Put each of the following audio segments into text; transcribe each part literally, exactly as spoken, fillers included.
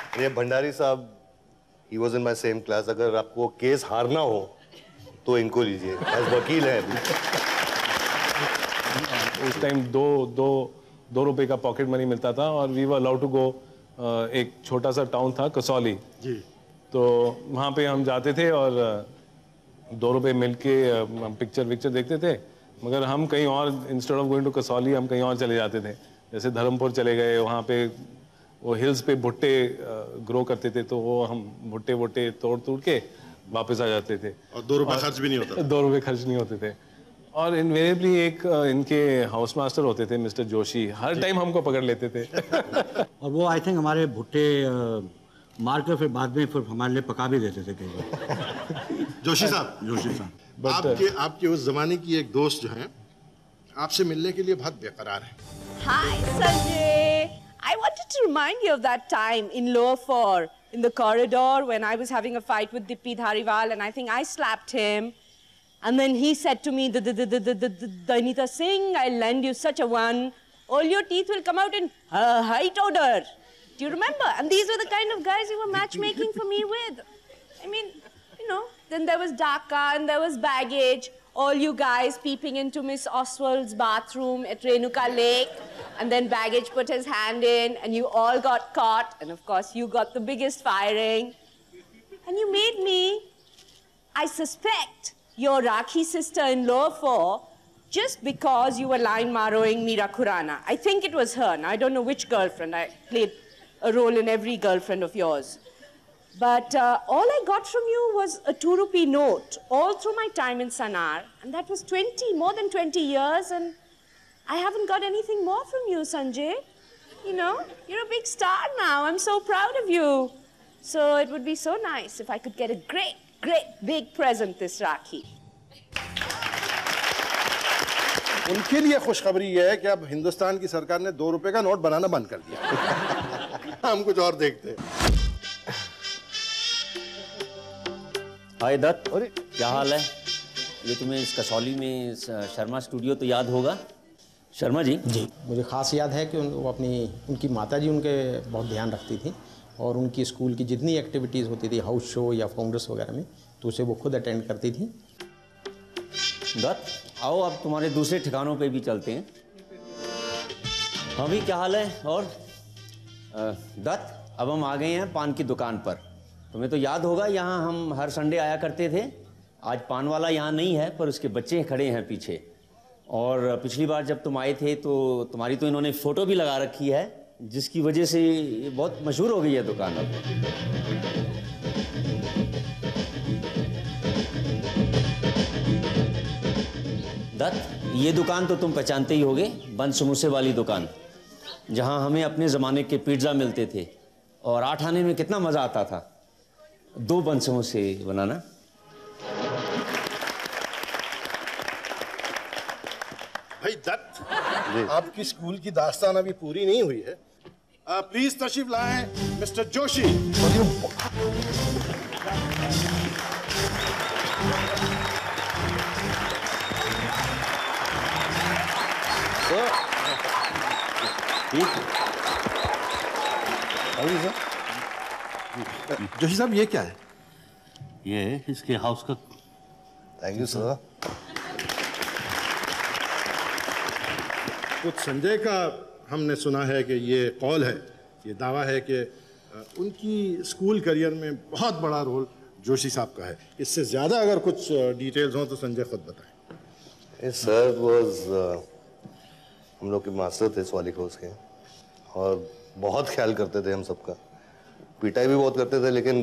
ये भंडारी साहब, he was in my same class. अगर आपको केस हारना हो तो इनको लीजिए, एज वकील है अभी। उस टाइम दो दो दो रुपए का पॉकेट मनी मिलता था और we were allowed to go. एक छोटा सा टाउन था कसौली जी, तो वहाँ पे हम जाते थे और दो रुपए मिल के हम पिक्चर विक्चर देखते थे, मगर हम कहीं और, instead of going to Kasauli हम कहीं और चले जाते थे। जैसे धर्मपुर चले गए, वहाँ पे वो हिल्स पे भुट्टे ग्रो करते थे, तो वो हम भुट्टे वुट्टे तोड़ तोड़ के वापस आ जाते थे और दो रुपए खर्च भी नहीं होता। दो रुपए खर्च नहीं होते थे। और इनवेरिएबली एक इनके हाउस मास्टर होते थे मिस्टर जोशी, हर टाइम हमको पकड़ लेते थे। और वो आई थिंक हमारे भुट्टे मार कर फिर बाद में फिर हमारे लिए पका भी देते थे कई बार। जोशी साहब, जोशी साहब आपके आपके उस जमाने की एक दोस्त जो है आपसे मिलने के लिए बहुत बेकरार है। Hi Sanjay, I wanted to remind you of that time in Lower Four in the corridor when I was having a fight with Dippy Dhariwal and I think I slapped him. And then he said to me, Danita Singh, I'll lend you such a one. All your teeth will come out in uh, height odor. Do you remember? And these were the kind of guys you were matchmaking for me with. I mean, you know, then there was Dhaka and there was baggage. All you guys peeping into Miss Oswald's bathroom at Renuka Lake. And then baggage put his hand in and you all got caught. And of course, you got the biggest firing. And you made me, I suspect, your Rakhi sister in Lower Four, just because you were line maroing Meera Khurana. I think it was her. Now, I don't know which girlfriend. I played a role in every girlfriend of yours. But uh, all I got from you was a two rupee note all through my time in Sanar. And that was twenty, more than twenty years. And I haven't got anything more from you, Sanjay. You know, you're a big star now. I'm so proud of you. So it would be so nice if I could get a great, great big present this Rakhi. उनके लिए खुशखबरी यह है कि अब हिंदुस्तान की सरकार ने दो रुपए का नोट बनाना बंद कर दिया। हम कुछ और देखते हैं। हाय दत्त, अरे क्या हाल है? ये तुम्हें इस कसौली में शर्मा स्टूडियो तो याद होगा। शर्मा जी जी मुझे ख़ास याद है कि उन, वो अपनी उनकी माता जी उनके बहुत ध्यान रखती थी और उनकी स्कूल की जितनी एक्टिविटीज़ होती थी, हाउस शो या कांग्रेस वगैरह में, तो उसे वो खुद अटेंड करती थी। दत्त, आओ अब तुम्हारे दूसरे ठिकानों पे भी चलते हैं। हाँ भी क्या हाल है? और दत्त, अब हम आ गए हैं पान की दुकान पर। तुम्हें तो याद होगा यहाँ हम हर संडे आया करते थे। आज पान वाला यहाँ नहीं है पर उसके बच्चे खड़े हैं पीछे। और पिछली बार जब तुम आए थे तो तुम्हारी तो इन्होंने फ़ोटो भी लगा रखी है, जिसकी वजह से ये बहुत मशहूर हो गई है दुकान अब। दत्त, ये दुकान तो तुम पहचानते ही होगे, बंद समोसे वाली दुकान, जहां हमें अपने ज़माने के पिज़्ज़ा मिलते थे और आठ आने में कितना मज़ा आता था दो बंद समोसे बनाना। भाई दत्त, आपकी स्कूल की दास्तान अभी पूरी नहीं हुई है। आ, प्लीज तशरीफ लाएं मिस्टर जोशी। जोशी साहब, ये क्या है? ये इसके हाउस का। Thank you sir. कुछ संजय का हमने सुना है कि ये कौल है, ये दावा है कि उनकी स्कूल करियर में बहुत बड़ा रोल जोशी साहब का है। इससे ज़्यादा अगर कुछ डिटेल्स हों तो संजय खुद बताएं। सर वाज हम लोग के मास्टर थे सवालिक हाउस के और बहुत ख्याल करते थे हम सबका। पिटाई भी बहुत करते थे लेकिन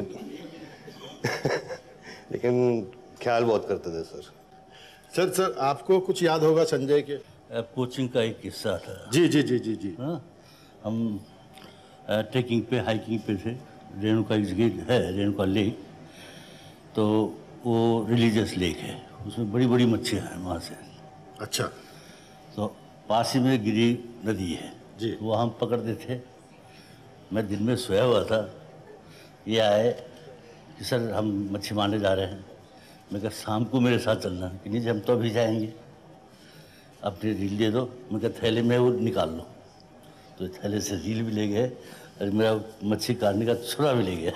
लेकिन ख्याल बहुत करते थे सर। सर सर आपको कुछ याद होगा संजय के? कोचिंग का एक किस्सा था। जी जी जी जी जी हाँ, हम ट्रैकिंग पे हाइकिंग पे थे। रेणुका एक जगह है, रेणुका लेक, तो वो रिलीजियस लेक है, उसमें बड़ी बड़ी मच्छियाँ हैं वहाँ से। अच्छा। तो पास ही में गिरी नदी है जी, वो हम पकड़ते थे। मैं दिन में सोया हुआ था, ये आए कि सर हम मच्छी मारने जा रहे हैं। मैं कहा शाम को मेरे साथ चलना। कि नहीं, हम तो अभी जाएंगे, अपनी रील दे दो। मैं कहा थैले में वो निकाल लो। तो थैले से रील भी ले गए अरे मेरा मच्छी काटने का छुरा भी ले गया।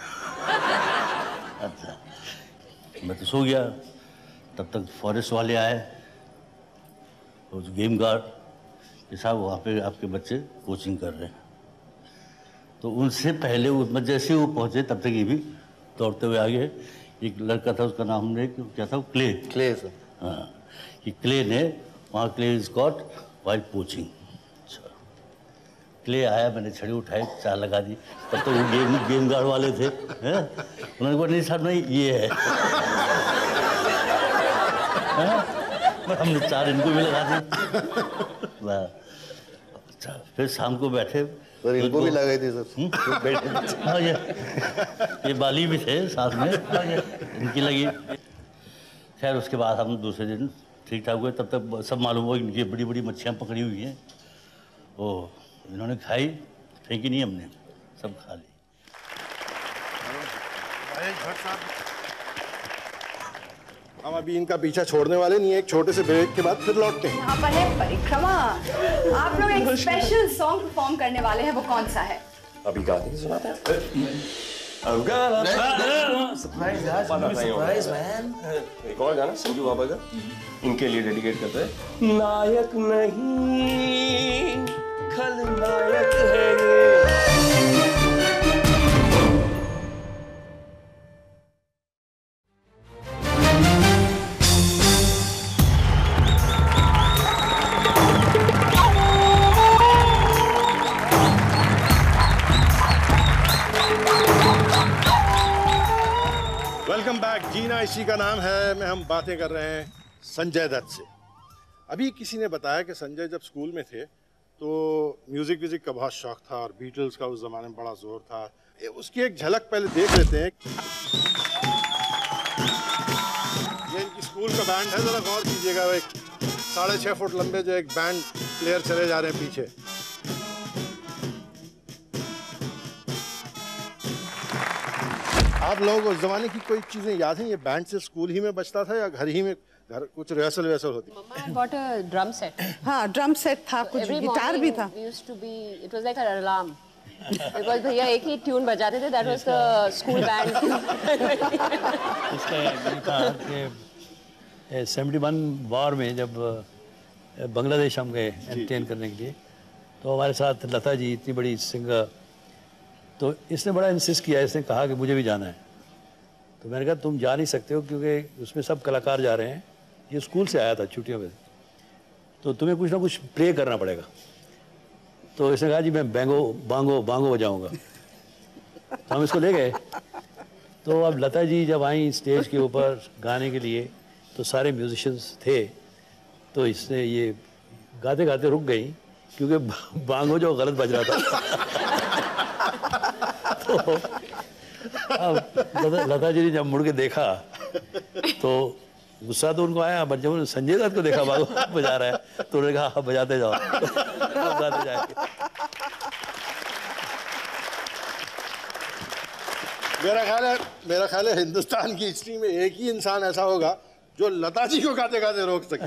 अच्छा, मैं तो सो गया, तब तक फॉरेस्ट वाले आए, उस गेम गार्ड के साहब वहाँ पे आपके बच्चे कोचिंग कर रहे हैं। तो उनसे पहले उसमें जैसे वो पहुँचे तब तक ये भी दौड़ते हुए आगे। एक लड़का था, उसका नाम हमने क्या था, क्ले क्ले सर। हाँ, कि क्ले ने वहाँ Clay is got while coaching. अच्छा, क्ले आया, मैंने छड़ी उठाई, चार लगा दी। तब तो वो गेम गेम गार्ड वाले थे, हैं? उन्होंने कहा नहीं साहब नहीं ये है। हमने चार इनको भी लगा दी। अच्छा, फिर शाम को बैठे, सर इनको भी लगाई थी सर। बैठे हाँ ये ये बाली भी थे साथ में, हाँ ये इनकी लगी। खैर उसके बाद हम दूसरे दिन ठीक ठाक हुए। तब तक सब मालूम हुआ इनकी बड़ी बड़ी मच्छियाँ पकड़ी हुई हैं। ओ इन्होंने खाई, फेंकी नहीं हमने, सब खा ली। हम अभी इनका पीछा छोड़ने वाले नहीं है, एक छोटे से ब्रेक के बाद फिर लौटते हैं। यहाँ पर है परिक्रमा। आप लोग एक स्पेशल सॉन्ग परफॉर्म करने वाले हैं, वो कौन सा है? अभी गा के सुनाते हैं। Surprise man. एक और गाना संजू बाबा का इनके लिए डेडिकेट करते हैं। नायक नहीं खलनायक है ये। Welcome back. जीना इसी का नाम है में हम बातें कर रहे हैं संजय दत्त से। अभी किसी ने बताया कि संजय जब स्कूल में थे तो म्यूजिक व्यूजिक का बहुत शौक था और बीटल्स का उस जमाने में बड़ा जोर था। उसकी एक झलक पहले देख लेते हैं। ये इनकी स्कूल का बैंड है, जरा गौर कीजिएगा। एक साढ़े छः फुट लंबे जो एक बैंड प्लेयर चले जा रहे हैं पीछे। आप लोगों को उस जमाने की कोई चीजें याद हैं? ये बैंड से स्कूल ही में बजता था या घर ही में घर कुछ रिहर्सल वहर्सल होती? I got a drum set. हाँ ड्रम सेट था, कुछ Every गिटार भी morning था। we used to be, it was like an alarm. Because भैया एक ही ट्यून बजाते थे, that was the school band. इसका ये था कि सेवेंटी वन वॉर में जब बांग्लादेश हम गए एंटरटेन करने के लिए, तो हमारे साथ लता जी इतनी बड़ी सिंगर, तो इसने बड़ा इंसिस्ट किया, इसने कहा कि मुझे भी जाना है। तो मैंने कहा तुम जा नहीं सकते हो क्योंकि उसमें सब कलाकार जा रहे हैं, ये स्कूल से आया था छुट्टियों में, तो तुम्हें कुछ ना कुछ प्ले करना पड़ेगा। तो इसने कहा जी मैं बैंगो बांगो बांगो बजाऊंगा। तो हम इसको ले गए। तो अब लता जी जब आई स्टेज के ऊपर गाने के लिए, तो सारे म्यूजिशियंस थे, तो इसने ये गाते गाते रुक गई क्योंकि बांगो जो गलत बज रहा था। तो अब लता, लता जी ने जब मुड़ के देखा तो गुस्सा तो उनको आया, बट जब उन्होंने संजय दत्त को देखा बाबू बजा रहा है तो उन्होंने कहा बजाते जाओ, बजाते जाएंगे। मेरा ख्याल है मेरा ख्याल है हिंदुस्तान की हिस्ट्री में एक ही इंसान ऐसा होगा जो लता जी को गाते गाते रोक सके।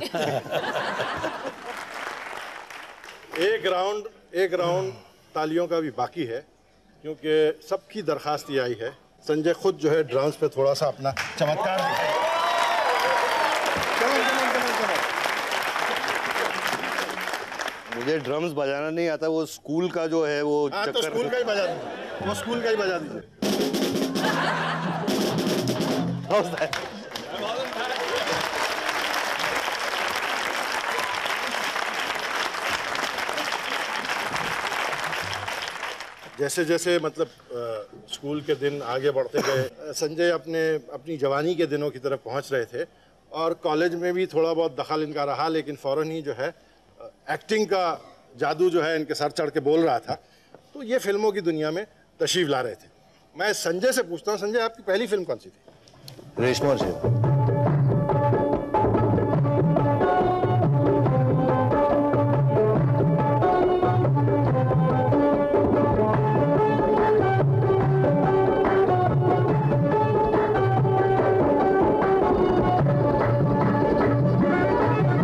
एक राउंड एक राउंड तालियों का भी बाकी है क्योंकि सबकी दरखास्त ये आई है। संजय खुद जो है ड्रम्स पे थोड़ा सा अपना चमत्कार दिखाए। मुझे ड्रम्स बजाना नहीं आता, वो स्कूल का जो है वो हाँ, तो स्कूल का ही बजा दीजिए, वो स्कूल का ही बजा दीजिए। जैसे जैसे मतलब आ, स्कूल के दिन आगे बढ़ते गए, संजय अपने अपनी जवानी के दिनों की तरफ पहुंच रहे थे और कॉलेज में भी थोड़ा बहुत दखल इनका रहा, लेकिन फ़ौरन ही जो है एक्टिंग का जादू जो है इनके सर चढ़ के बोल रहा था। तो ये फिल्मों की दुनिया में तशरीफ़ ला रहे थे। मैं संजय से पूछता हूँ, संजय आपकी पहली फिल्म कौन सी थी? रेशमा जी।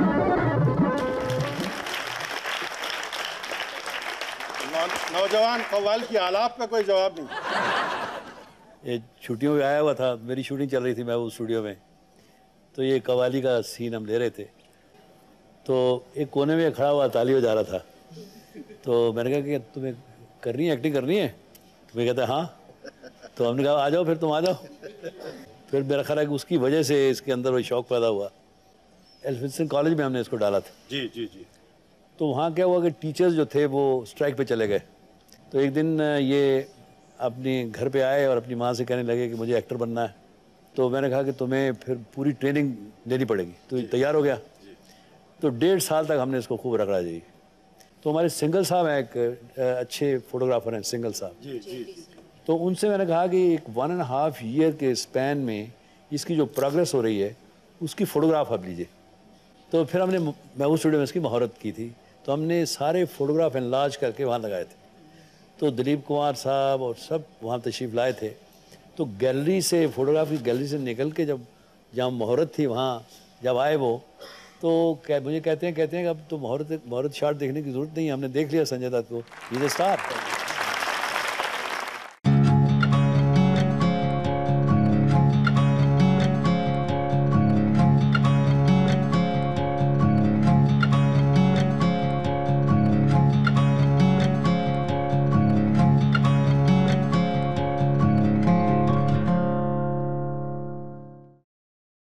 नौजवान कव्वाल की आलाप का कोई जवाब नहीं। ये छुट्टियों में आया हुआ था, मेरी शूटिंग चल रही थी मैं उस स्टूडियो में, तो ये कव्वाली का सीन हम ले रहे थे, तो एक कोने में खड़ा हुआ ताली बजा रहा था। तो मैंने कहा कि तुम्हें करनी है, एक्टिंग करनी है? तो मैं कहता हाँ। तो हमने कहा आ जाओ फिर, तुम आ जाओ। फिर मेरा ख्याल है कि उसकी वजह से इसके अंदर वो शौक पैदा हुआ। एल्फिंस्टन कॉलेज में हमने इसको डाला था। जी जी जी। तो वहाँ क्या हुआ कि टीचर्स जो थे वो स्ट्राइक पे चले गए। तो एक दिन ये अपने घर पे आए और अपनी माँ से कहने लगे कि मुझे एक्टर बनना है। तो मैंने कहा कि तुम्हें फिर पूरी ट्रेनिंग लेनी पड़ेगी। तो तैयार हो गया। तो डेढ़ साल तक हमने इसको खूब रगड़ा जी। तो हमारे सिंगल साहब हैं, एक अच्छे फोटोग्राफर हैं सिंगल साहब। जी जी। तो उनसे मैंने कहा कि एक वन एंड हाफ ईयर के स्पैन में इसकी जो प्रोग्रेस हो रही है उसकी फ़ोटोग्राफ आप लीजिए। तो फिर हमने, मैं उस स्टूडियो में इसकी महारत की थी, तो हमने सारे फ़ोटोग्राफ एनलार्ज करके वहाँ लगाए थे। तो दिलीप कुमार साहब और सब वहाँ तशरीफ़ लाए थे। तो गैलरी से, फ़ोटोग्राफ की गैलरी से निकल के जब जहाँ महारत थी वहाँ जब आए वो, तो कह, मुझे कहते हैं कहते हैं कि अब तो महारत महारत शॉट देखने की ज़रूरत नहीं है, हमने देख लिया संजय दत्त को, ही इज़ अ स्टार।